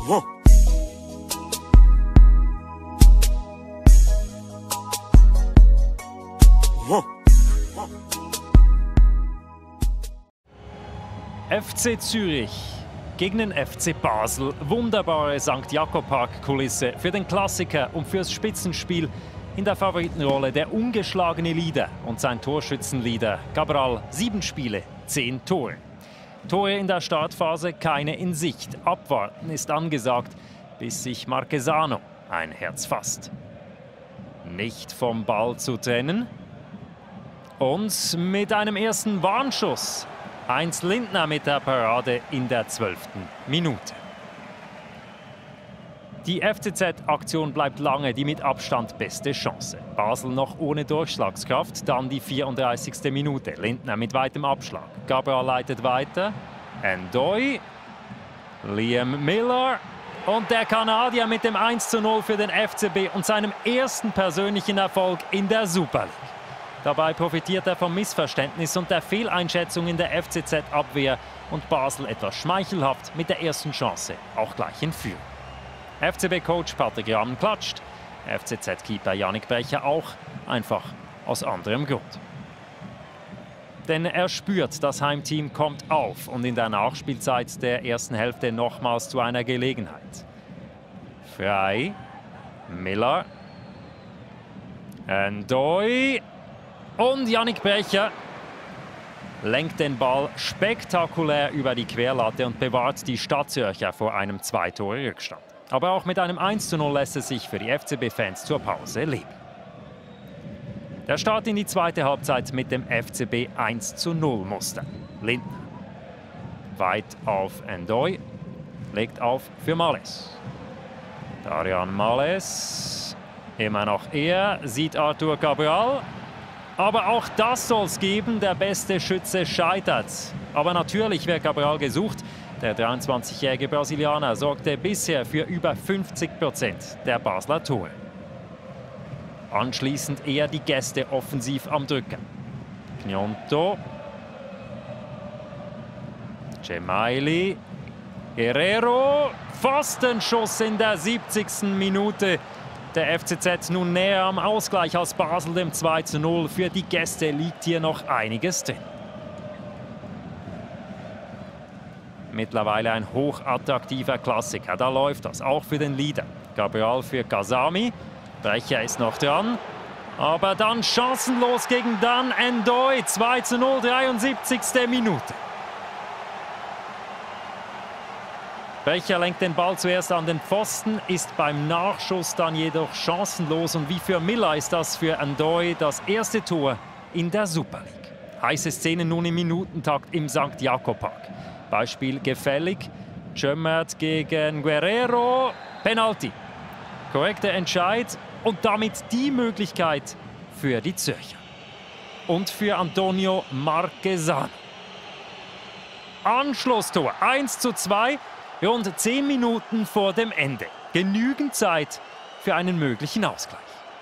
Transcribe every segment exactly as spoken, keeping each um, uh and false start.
Wow. Wow. F C Zürich gegen den F C Basel. Wunderbare Sankt Jakob-Park-Kulisse für den Klassiker und fürs Spitzenspiel in der Favoritenrolle der ungeschlagene Leader und sein Torschützenleader Cabral. Sieben Spiele, zehn Tore. Tore in der Startphase, keine in Sicht. Abwarten ist angesagt, bis sich Marquesano ein Herz fasst. Nicht vom Ball zu trennen. Und mit einem ersten Warnschuss. Heinz Lindner mit der Parade in der zwölften Minute. Die F C Z-Aktion bleibt lange die mit Abstand beste Chance. Basel noch ohne Durchschlagskraft, dann die vierunddreißigste Minute. Lindner mit weitem Abschlag. Cabral leitet weiter. Ndoye, Liam Miller und der Kanadier mit dem eins zu null für den F C B und seinem ersten persönlichen Erfolg in der Super League. Dabei profitiert er vom Missverständnis und der Fehleinschätzung in der F C Z-Abwehr und Basel etwas schmeichelhaft mit der ersten Chance auch gleich in Führung. F C B-Coach Patrick Rahmen klatscht, F C Z-Keeper Yannick Brecher auch, einfach aus anderem Grund. Denn er spürt, das Heimteam kommt auf und in der Nachspielzeit der ersten Hälfte nochmals zu einer Gelegenheit. Frei, Miller, Ndoye und Yannick Brecher lenkt den Ball spektakulär über die Querlatte und bewahrt die Stadtzürcher vor einem Zwei-Tore-Rückstand. Aber auch mit einem eins zu null lässt es sich für die F C B-Fans zur Pause leben. Der Start in die zweite Halbzeit mit dem F C B eins zu null Muster. Lindner weit auf Ndoye, legt auf für Males. Darian Males, immer noch er, sieht Arthur Cabral. Aber auch das soll es geben, der beste Schütze scheitert. Aber natürlich wird Cabral gesucht. Der dreiundzwanzigjährige Brasilianer sorgte bisher für über fünfzig Prozent der Basler Tore. Anschließend eher die Gäste offensiv am Drücken. Gnonto, Gemaili, Guerrero, Pfostenschuss in der siebzigsten Minute. Der F C Z nun näher am Ausgleich als Basel dem zwei zu null. Für die Gäste liegt hier noch einiges drin. Mittlerweile ein hochattraktiver Klassiker. Da läuft das, auch für den Leader. Cabral für Kasami. Brecher ist noch dran. Aber dann chancenlos gegen Dan Ndoye. zwei zu null, dreiundsiebzigste Minute. Brecher lenkt den Ball zuerst an den Pfosten, ist beim Nachschuss dann jedoch chancenlos. Und wie für Miller ist das für Ndoye das erste Tor in der Super League. Heiße Szene nun im Minutentakt im Sankt Jakob-Park. Beispiel gefällig. Schömmert gegen Guerrero. Penalty. Korrekter Entscheid und damit die Möglichkeit für die Zürcher. Und für Antonio Marquesano. Anschlusstor eins zu zwei. Rund zehn Minuten vor dem Ende. Genügend Zeit für einen möglichen Ausgleich.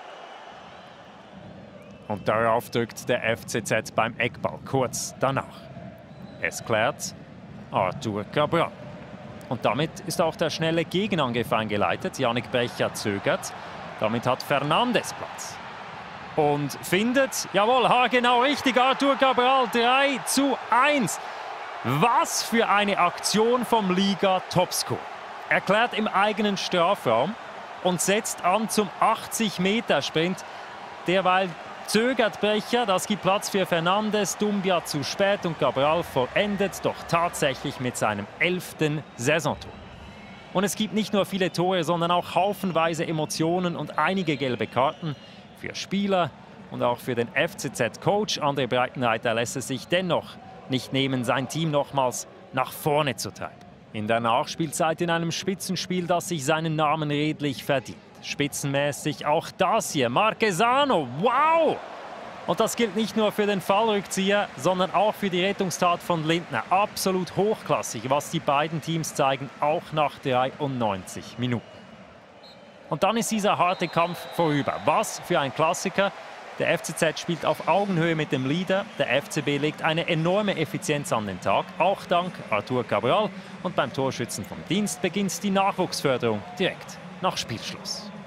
Und darauf drückt der F C Z beim Eckball kurz danach. Es klärt Arthur Cabral. Und damit ist auch der schnelle Gegenangriff eingeleitet. Yannick Brecher zögert. Damit hat Fernandes Platz. Und findet, jawohl, haargenau richtig, Arthur Cabral, drei zu eins. Was für eine Aktion vom Liga-Topscorer. Er klärt im eigenen Strafraum und setzt an zum achtzig Meter Sprint. Derweil zögert Brecher, das gibt Platz für Fernandes, Doumbia zu spät und Cabral vollendet doch tatsächlich mit seinem elften Saisontor. Und es gibt nicht nur viele Tore, sondern auch haufenweise Emotionen und einige gelbe Karten für Spieler und auch für den F C Z-Coach André Breitenreiter lässt es sich dennoch nicht nehmen, sein Team nochmals nach vorne zu treiben. In der Nachspielzeit in einem Spitzenspiel, das sich seinen Namen redlich verdient. Spitzenmäßig auch das hier, Marquesano, wow! Und das gilt nicht nur für den Fallrückzieher, sondern auch für die Rettungstat von Lindner. Absolut hochklassig, was die beiden Teams zeigen, auch nach dreiundneunzig Minuten. Und dann ist dieser harte Kampf vorüber. Was für ein Klassiker, Der F C Z spielt auf Augenhöhe mit dem Leader. Der F C B legt eine enorme Effizienz an den Tag, auch dank Arthur Cabral. Und beim Torschützen vom Dienst beginnt die Nachwuchsförderung direkt nach Spielschluss.